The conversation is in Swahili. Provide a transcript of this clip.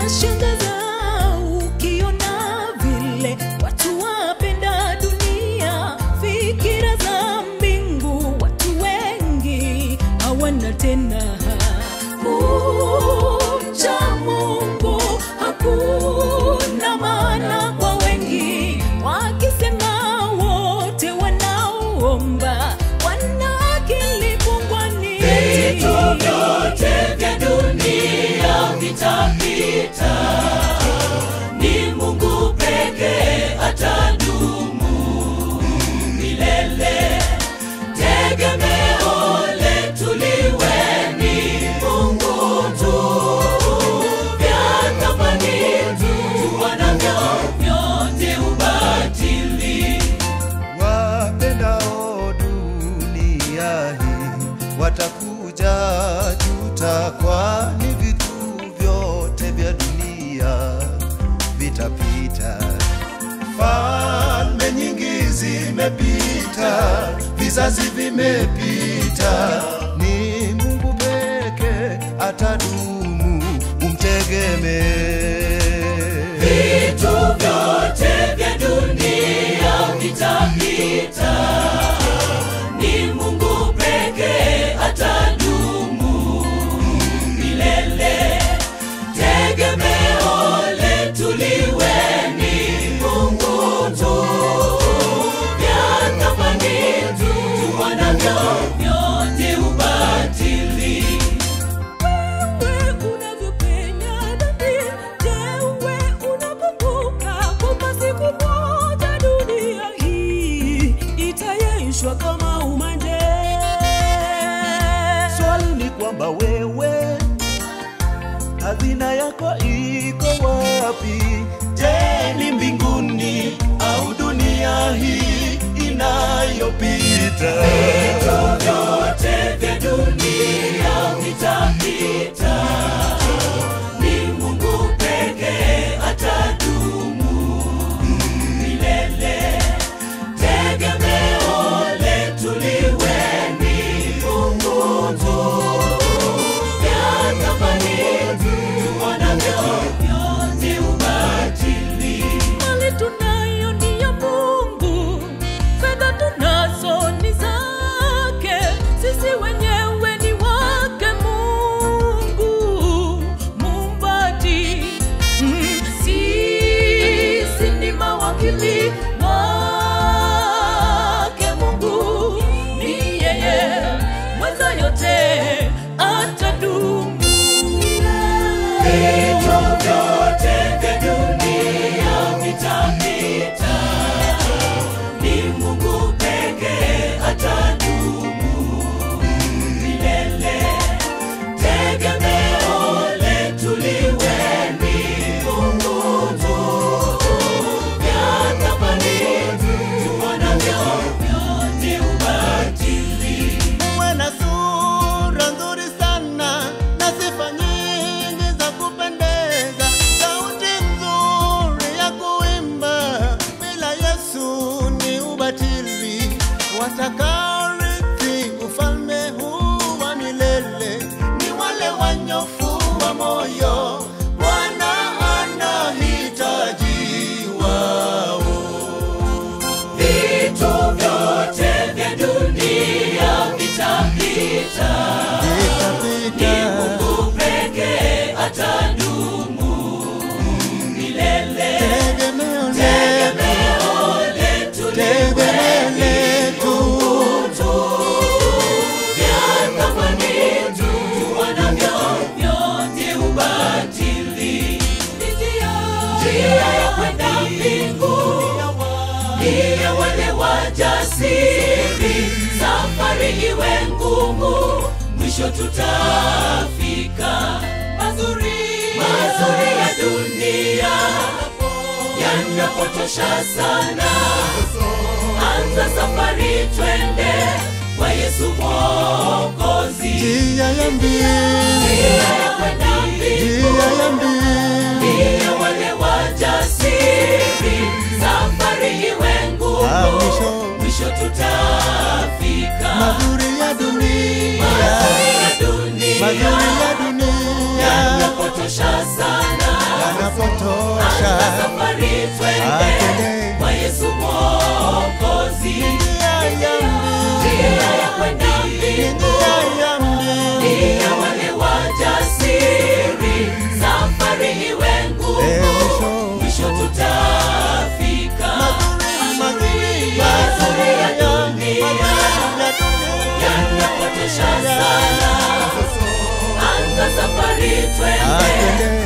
Inashangaza ukiona vile watu wapenda dunia, fikira za mbingu watu wengi hawana tena. Kumcha Mungu hakuna maana kwa wengi, wakisema wote wanaomba wana akili pungwani. Vitu vyote vya dunia vitapita, ni Mungu pekee atadumu milele. Tegemeo letu liwe ni Mungu tu, vya thamani tuwanavyo vyote ubatili. Wapendao dunia hii watakuja juta, kwani vitu vyote vya dunia vitapita. Falme nyingi zimepita, vizazi vimepita, ni Mungu pekee atadumu, umtegemee. Vitu vyote vya dunia vitapita, ni Mungu pekee atadumu milele. Tegemeo letu liwe ni Mungu tu, vya thamani tuwanavyo vyote ubatili. Wewe unavyopenya dhambi, je, wewe unakumbuka kwamba siku moja dunia hii itayeyushwa kama umande? Swali ni kwamba wewe hazina yako iko wapi? Je, ni mbinguni au dunia hii inayopita? Vitu vyote vya dunia vitapita, ni Mungu pekee atadumu milele. Tegemeo letu liwe ni Mungu tu, vya thamani tuwanavyo vyote ubatili. Mali tunayo ni ya Mungu, fedha tunazo ni zake, sisi wenyewe ni wake Mungu Muumbaji. Sisi ni mawakili wake Mungu, ni yeye mweza yote atadumu. Vitu vyote vya dunia vitapita, ni Mungu pekee atadumu milele. Tegemeo letu liwe ni Mungu tu, vya thamani tuwanavyo vyote ubatili. Uwe na sura nzuri sana na sifa nyingi za kupendeza, sauti nzuri ya kuimba, bila Yesu ni ubatili. Watakaorithi ufalme huu wa milele ni wale wanyofu wa moyo, Bwana anahitaji wao. Vitu vyote vya dunia vitapita, ni Mungu pekee atadumu milele. Tegemeo letu liwe ni Mungu tu, vya thamani tuwanavyo vyote ubatili. Njia ya kwenda mbingu ni ya wale wajasiri, safari iwe ngumu, mwisho tutafika. Mazuri ya dunia yanapotosha sana, anza safari twende kwa Yesu Mwokozi. Njia ya kwenda mbingu ni ya wale wajasiri, safari iwe ngumu, mwisho tutafika. Mazuri ya dunia yanapotosha sana, inapotosha. Anza safari twende Atende. kwa Yesu Mwokozi. Njia ya Njia ya kwenda mbingu ni ya wale wajasiri. Safari iwe ngumu, mwisho tutafika. Mazuri ya dunia yanapotosha sana. Anza safari twende